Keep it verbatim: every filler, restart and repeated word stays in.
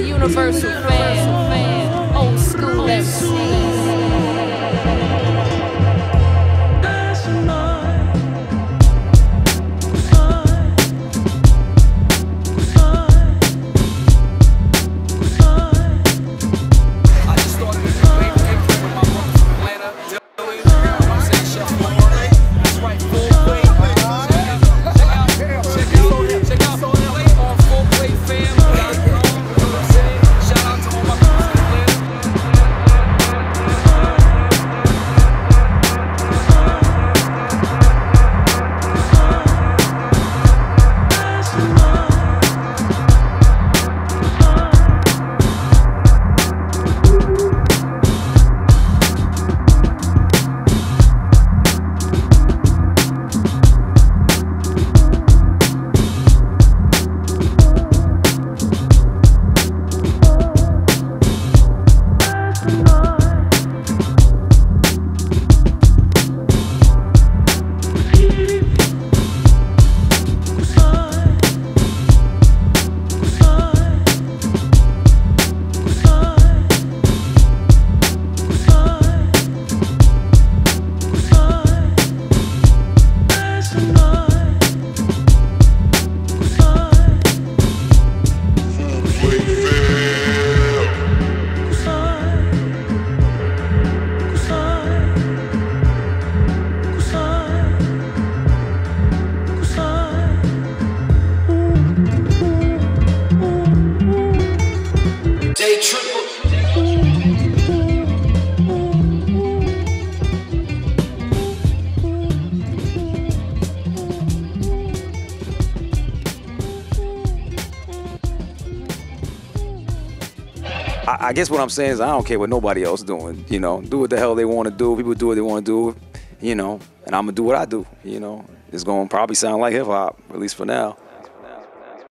universal fan, old school M C. I guess what I'm saying is I don't care what nobody else doing, you know. Do what the hell they want to do. People do what they want to do, you know. And I'm going to do what I do, you know. It's going to probably sound like hip-hop, at least for now.